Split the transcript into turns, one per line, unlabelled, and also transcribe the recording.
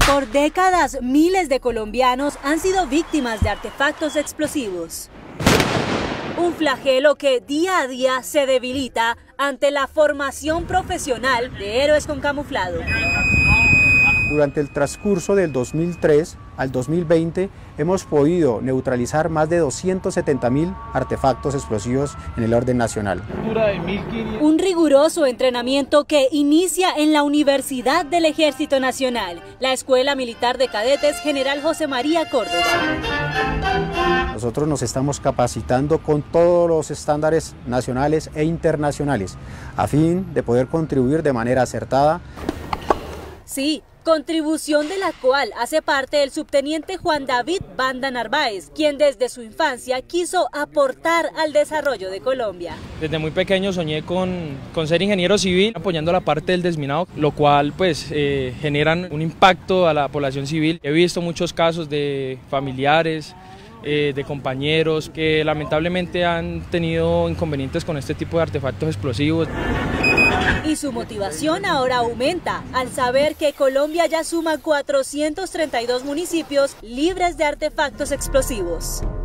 Por décadas, miles de colombianos han sido víctimas de artefactos explosivos. Un flagelo que día a día se debilita ante la formación profesional de héroes con camuflado.
Durante el transcurso del 2003 al 2020 hemos podido neutralizar más de 270.000 artefactos explosivos en el orden nacional.
Un riguroso entrenamiento que inicia en la Universidad del Ejército Nacional, la Escuela Militar de Cadetes General José María Córdoba.
Nosotros nos estamos capacitando con todos los estándares nacionales e internacionales a fin de poder contribuir de manera acertada.
Sí, contribución de la cual hace parte el subteniente Juan David Banda Narváez, quien desde su infancia quiso aportar al desarrollo de Colombia.
Desde muy pequeño soñé con ser ingeniero civil, apoyando la parte del desminado, lo cual pues generan un impacto a la población civil. He visto muchos casos de familiares, de compañeros que lamentablemente han tenido inconvenientes con este tipo de artefactos explosivos.
Y su motivación ahora aumenta al saber que Colombia ya suma 432 municipios libres de artefactos explosivos.